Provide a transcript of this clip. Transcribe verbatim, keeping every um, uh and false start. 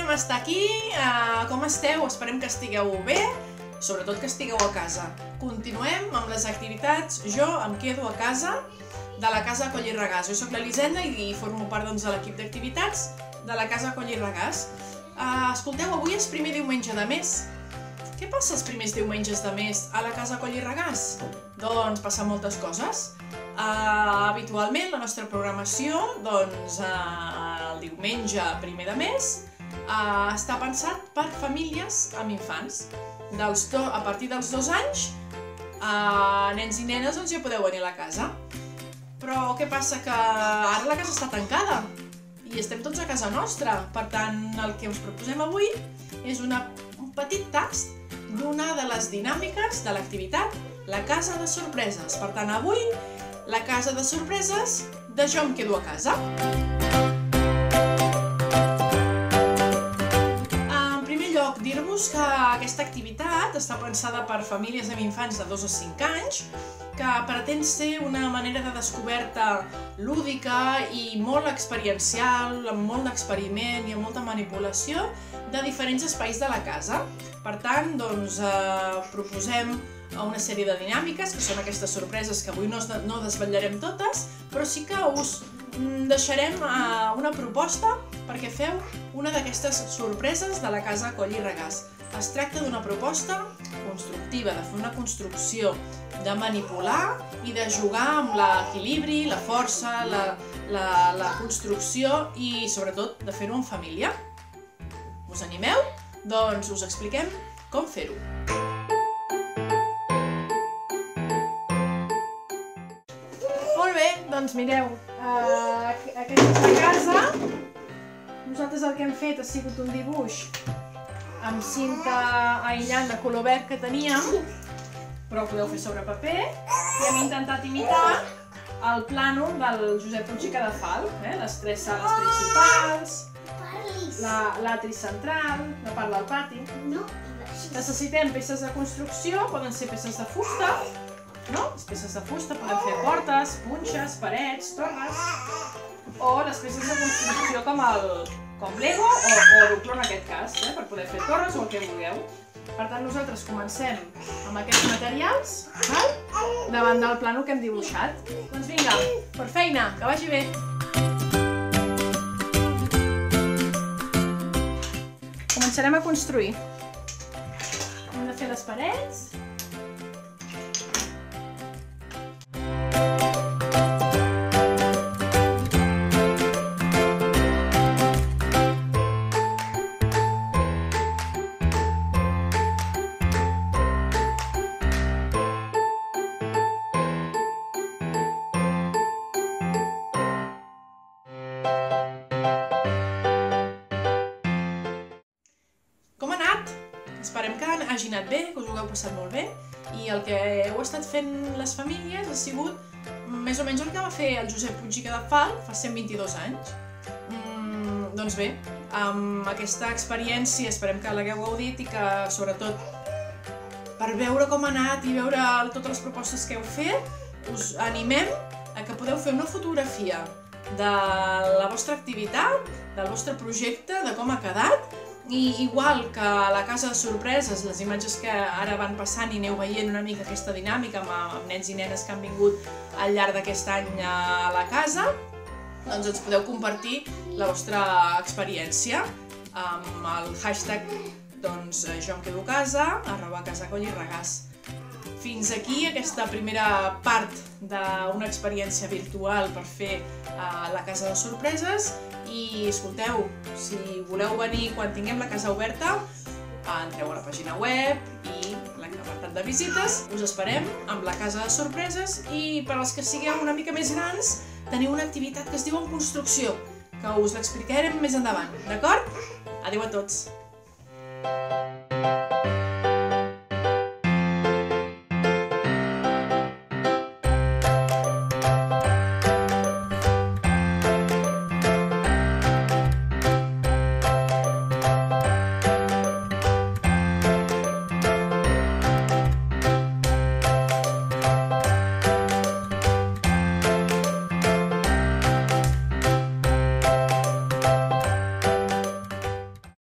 tornem a estar aquí. Com esteu? Esperem que estigueu bé, sobretot que estigueu a casa. Continuem amb les activitats. Jo em quedo a casa de la Casa Coll i Regàs. Jo soc l'Elisenda i formo part de l'equip d'activitats de la Casa Coll i Regàs. Escolteu, avui és primer diumenge de mes. Què passa els primers diumenges de mes a la Casa Coll i Regàs? Doncs passen moltes coses. Habitualment la nostra programació, doncs el diumenge primer de mes, està pensat per famílies amb infants. A partir dels dos anys, nens i nenes ja podeu venir a la casa. Però què passa? Que ara la casa està tancada i estem tots a casa nostra. Per tant, el que us proposem avui és un petit tast d'una de les dinàmiques de l'activitat La Casa de Sorpreses. Per tant, avui, la Casa de Sorpreses de Jo em quedo a casa. En primer lloc, dir-vos que aquesta activitat està pensada per famílies amb infants de dos a cinc anys, que pretén ser una manera de descoberta lúdica i molt experiencial, amb molt d'experiment i amb molta manipulació de diferents espais de la casa. Per tant, doncs, proposem una sèrie de dinàmiques, que són aquestes sorpreses que avui no desvetllarem totes, però sí que us deixarem una proposta perquè feu una d'aquestes sorpreses de la Casa Coll i Regàs. Es tracta d'una proposta constructiva, de fer una construcció, de manipular i de jugar amb l'equilibri, la força, la construcció i, sobretot, de fer-ho en família. Us animeu? Doncs us expliquem com fer-ho. Molt bé, doncs mireu, aquesta és la casa. Nosaltres el que hem fet ha sigut un dibuix amb cinta aïllant de color verd que teníem, però ho podeu fer sobre paper, i hem intentat imitar el plànol del Josep Puig i Cadafalch, les tres sales principals, l'atri central, la part del pati. Necessitem peces de construcció, poden ser peces de fusta, les peces de fusta poden fer portes, punxes, parets, torres, o les peces de construcció com Lego o Duplo en aquest cas, per poder fer torres o el que vulgueu. Per tant, nosaltres comencem amb aquests materials davant del plànol que hem dibuixat. Doncs vinga, per feina, que vagi bé! Començarem a construir. Hem de fer les parets. Com ha anat? Esperem que hagi anat bé, que us ho hagueu passat molt bé, i el que heu estat fent les famílies ha sigut més o menys el que va fer el Josep Puig i Cadafalch fa cent vint-i-dos anys. Doncs bé, amb aquesta experiència esperem que l'hagueu gaudit i que, sobretot, per veure com ha anat i veure totes les propostes que heu fet, us animem a que podeu fer una fotografia de la vostra activitat, del vostre projecte, de com ha quedat, i igual que a la Casa de Sorpreses, les imatges que ara van passant i aneu veient una mica aquesta dinàmica amb nens i nenes que han vingut al llarg d'aquest any a la casa, doncs ens podeu compartir la vostra experiència amb el hashtag Jo em quedo a casa, arroba Casa Coll i Regàs. Fins aquí aquesta primera part d'una experiència virtual per fer la Casa de Sorpreses. I escolteu, si voleu venir quan tinguem la casa oberta, entreu a la pàgina web i a l'apartat de visites. Us esperem amb la Casa de Sorpreses i per als que sigueu una mica més grans teniu una activitat que es diu En Construcció, que us l'explicarem més endavant, d'acord? Adéu a tots!